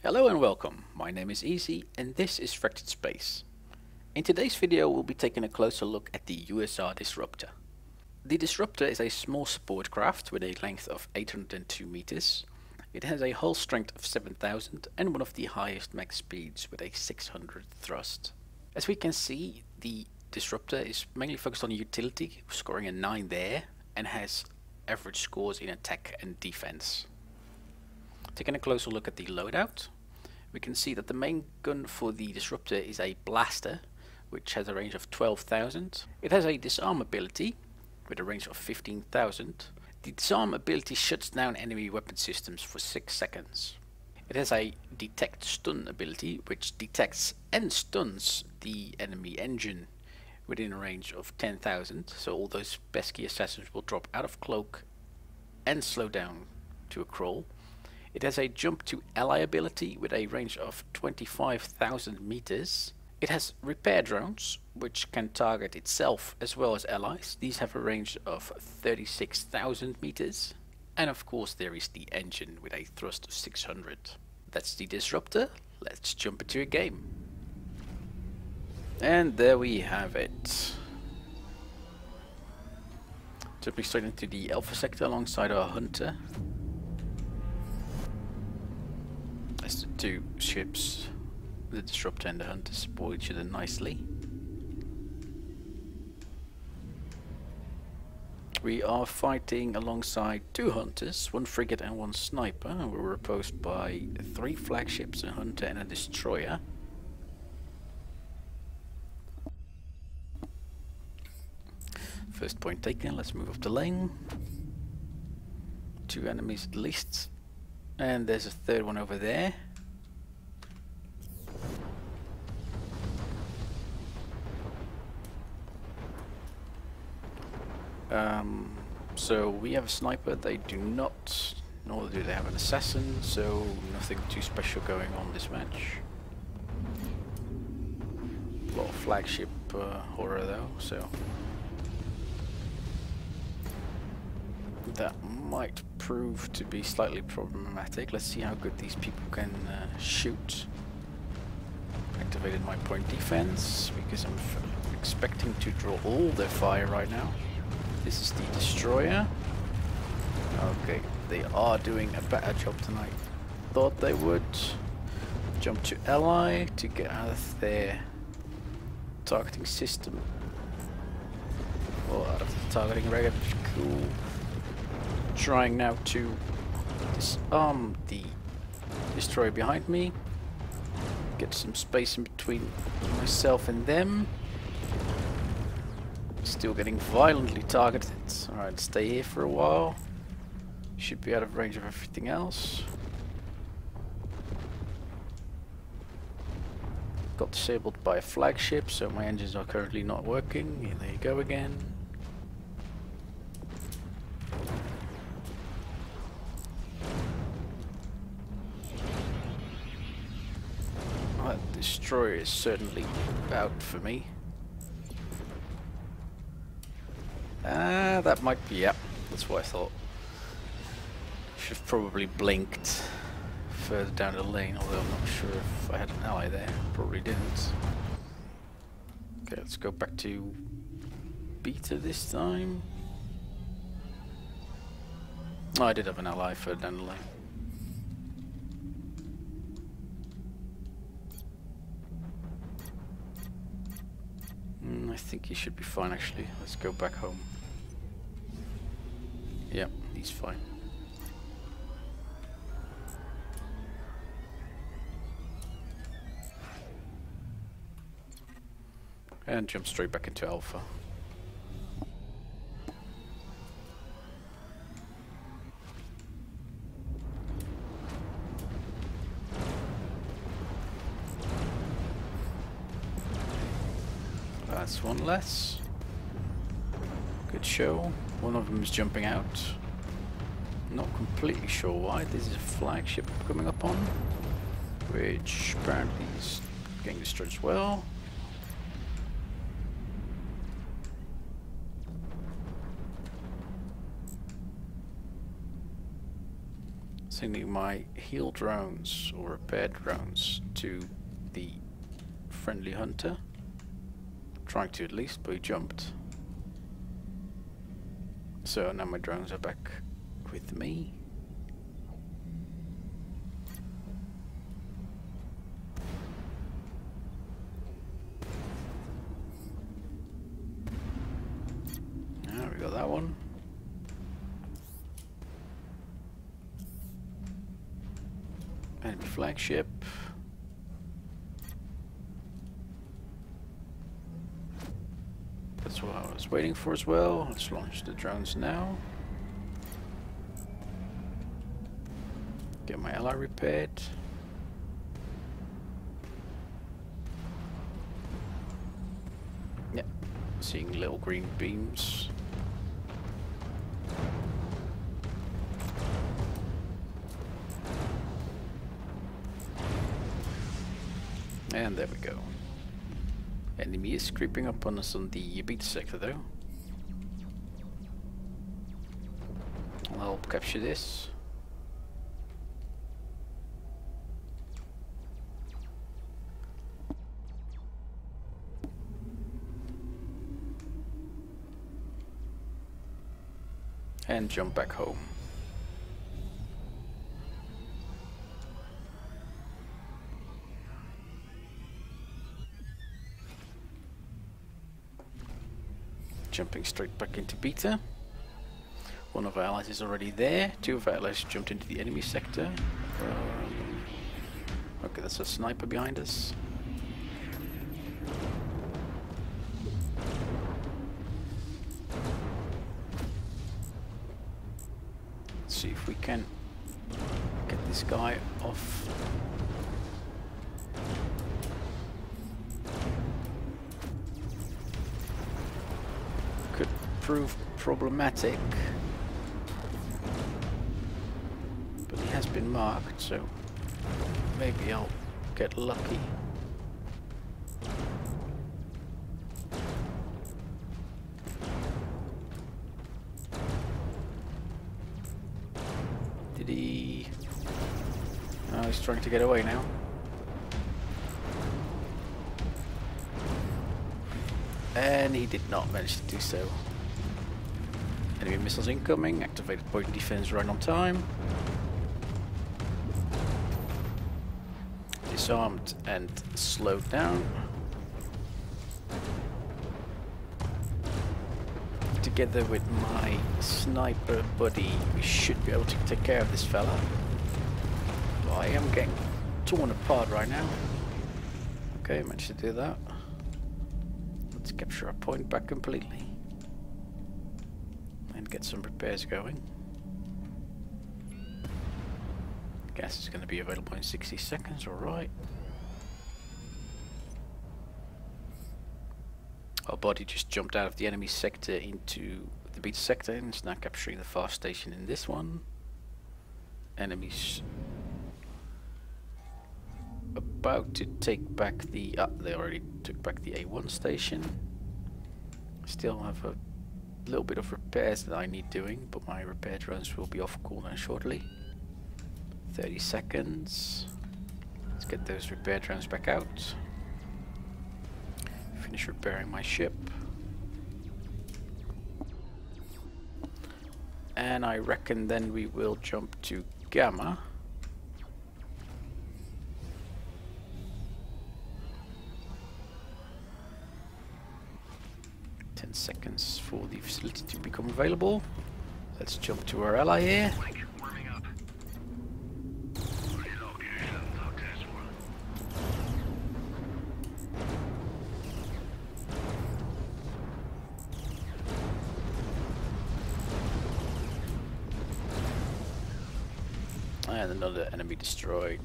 Hello and welcome, my name is EeZeE and this is Fractured Space. In today's video we'll be taking a closer look at the Disruptor. The Disruptor is a small support craft with a length of 802 meters. It has a hull strength of 7000 and one of the highest max speeds with a 600 thrust. As we can see, the Disruptor is mainly focused on utility, scoring a 9 there, and has average scores in attack and defense. Taking a closer look at the loadout, we can see that the main gun for the Disruptor is a blaster, which has a range of 12,000. It has a disarm ability with a range of 15,000. The disarm ability shuts down enemy weapon systems for 6 seconds. It has a detect stun ability, which detects and stuns the enemy engine within a range of 10,000. So all those pesky assassins will drop out of cloak and slow down to a crawl. It has a jump to ally ability with a range of 25,000 meters. It has repair drones, which can target itself as well as allies. These have a range of 36,000 meters. And of course there is the engine with a thrust of 600. That's the Disruptor. Let's jump into a game. And there we have it. Jumping straight into the Alpha sector alongside our Hunter. As the two ships, the Disruptor and the Hunter, support each other nicely. We are fighting alongside two Hunters, one frigate and one sniper. We're opposed by 3 flagships, a Hunter and a Destroyer. First point taken, let's move up the lane. 2 enemies at least. And there's a third one over there. So we have a sniper, they do not, nor do they have an assassin, so nothing too special going on this match. A lot of flagship horror though, so that might prove to be slightly problematic. Let's see how good these people can shoot. Activated my point defense because I'm expecting to draw all their fire right now. This is the Destroyer. Okay, they are doing a better job than I thought they would. Jump to ally to get out of their targeting system. Or out of the targeting radar. Cool. Trying now to disarm the Destroyer behind me. Get some space in between myself and them. Still getting violently targeted. Alright, stay here for a while. Should be out of range of everything else. Got disabled by a flagship, so my engines are currently not working. Here they go again. That Destroyer is certainly out for me. That might be, yeah, that's what I thought. Should have probably blinked further down the lane, although I'm not sure if I had an ally there. Probably didn't. Okay, let's go back to beta this time. Oh, I did have an ally further down the lane. I think he should be fine actually. Let's go back home. Yeah, he's fine. And jump straight back into Alpha. That's one less. Good show. One of them is jumping out. Not completely sure why. This is a flagship coming up on, which apparently is getting destroyed as well. sending my heal drones or repair drones to the friendly hunter. Trying to at least, but he jumped. So now my drones are back with me. Now we got that one. Enemy flagship. That's what I was waiting for as well. Let's launch the drones now. Get my ally repaired. Yep, seeing little green beams. And there we go. Enemy is creeping up on us on the beta sector though. I'll capture this. And jump back home. Jumping straight back into beta. One of our allies is already there. Two of our allies jumped into the enemy sector. Okay, that's a sniper behind us. Let's see if we can get this guy off. Could prove problematic, but he has been marked, so maybe I'll get lucky. Did he? Oh, he's trying to get away now. And he did not manage to do so. Enemy missiles incoming, activated point defense right on time. Disarmed and slowed down. Together with my sniper buddy, we should be able to take care of this fella. But I am getting torn apart right now. Okay, managed to do that. Let's capture our point back completely and get some repairs going. Gas is going to be available in 60 seconds, alright. Our body just jumped out of the enemy sector into the beta sector and is now capturing the fast station in this one. Enemies about to take back the... they already took back the A1 station. Still have a little bit of repairs that I need doing, but my repair drones will be off cooldown shortly. 30 seconds. Let's get those repair drones back out. Finish repairing my ship. And I reckon then we will jump to Gamma. Seconds for the facility to become available. Let's jump to our ally here. And another enemy destroyed.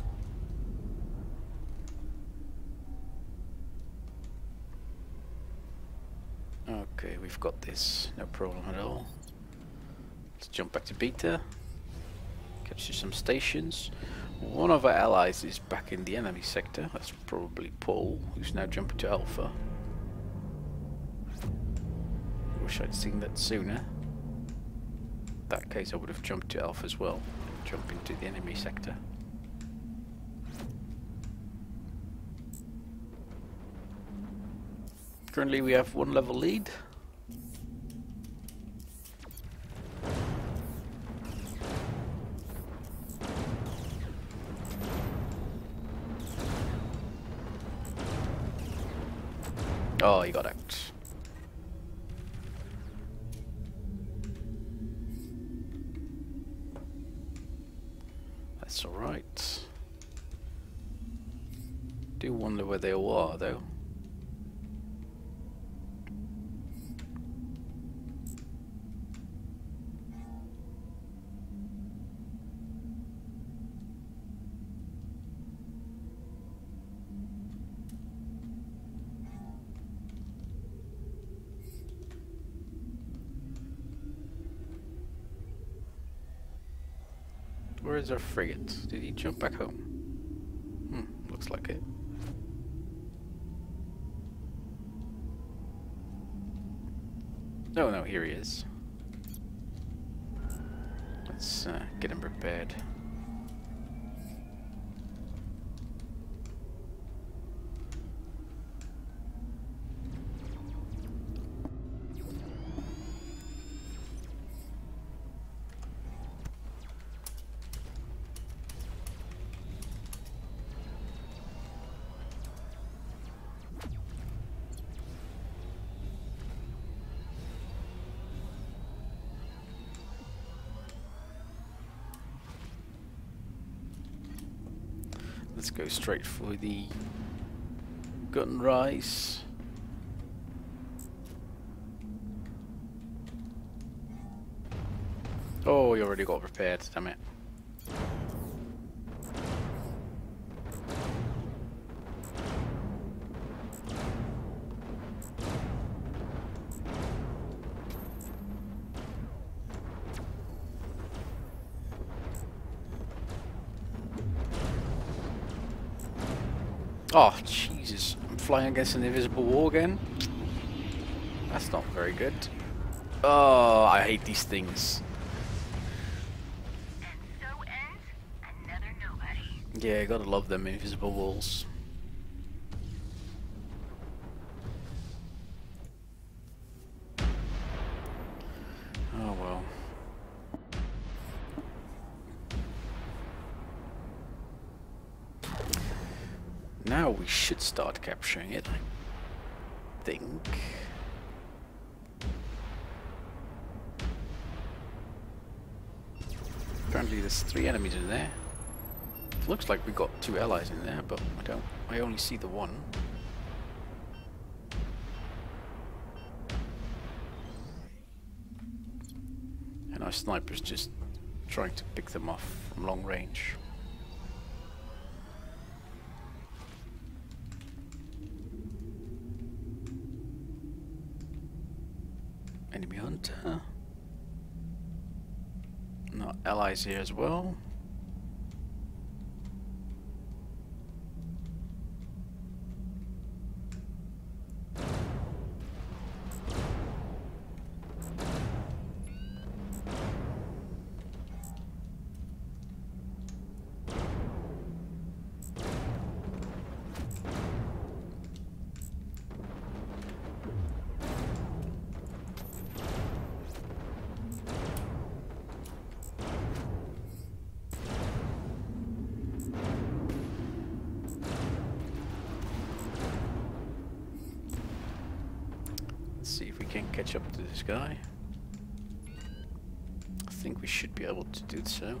Okay, we've got this, no problem at all. Let's jump back to beta, capture some stations. One of our allies is back in the enemy sector. That's probably Paul, who's now jumping to alpha. Wish I'd seen that sooner. In that case I would have jumped to alpha as well. jump into the enemy sector. Currently we have 1 level lead. Oh, he got out. That's alright. Do wonder where they all are though. Where is our frigate? Did he jump back home? Looks like it. No, here he is. Let's get him prepared. Let's go straight for the gun rise. Oh, you already got prepared, damn it. Oh, Jesus. I'm flying against an invisible wall again. That's not very good. Oh, I hate these things. And so ends another nobody. Yeah, gotta love them invisible walls. Oh well. Now we should start capturing it, I think. Apparently there's 3 enemies in there. Looks like we got 2 allies in there, but I only see the one. And our sniper's just trying to pick them off from long range. Enemy hunter. No allies here as well. See if we can catch up to this guy. I think we should be able to do so.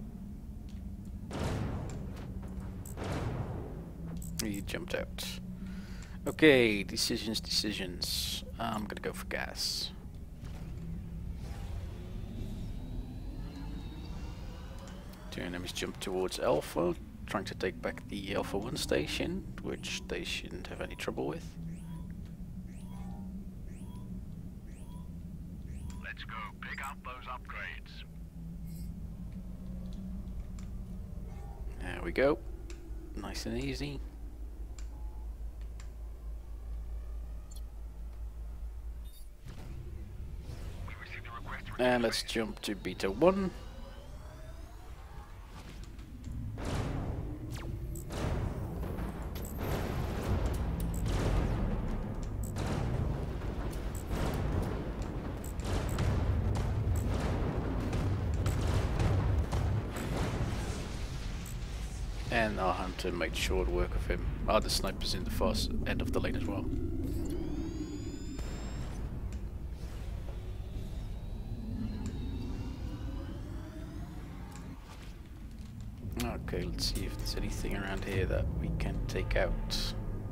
He jumped out. Okay, decisions. I'm gonna go for gas. Two enemies jump towards Alpha, trying to take back the Alpha 1 station, which they shouldn't have any trouble with. Let's go pick up those upgrades. There we go. Nice and easy. And let's jump to Beta 1. And our hunter made short work of him. Ah, the sniper's in the far end of the lane as well. Okay, let's see if there's anything around here that we can take out.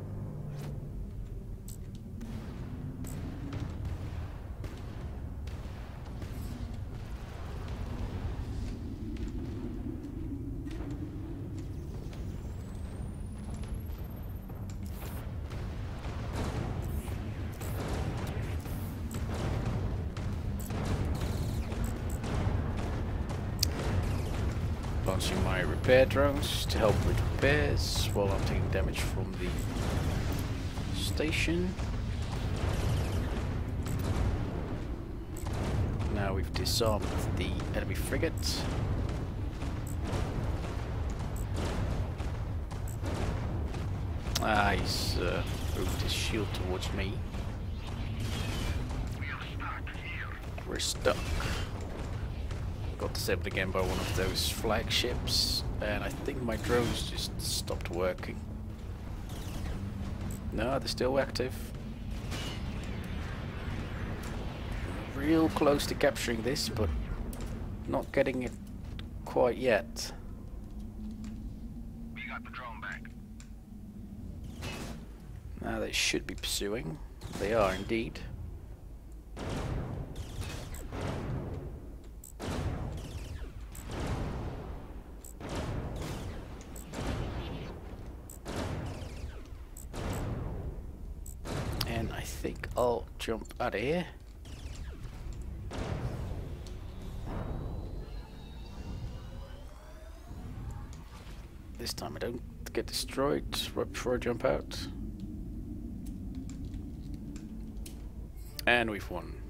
Launching my repair drones to help with repairs while I'm taking damage from the station. Now we've disarmed the enemy frigate. Ah, he's moved his shield towards me. We're stuck. Got disabled again by one of those flagships, and I think my drones just stopped working. No, they're still active. Real close to capturing this, but not getting it quite yet. We got the drone back. Now they should be pursuing. They are indeed. And I think I'll jump out of here. This time I don't get destroyed right before I jump out. And we've won.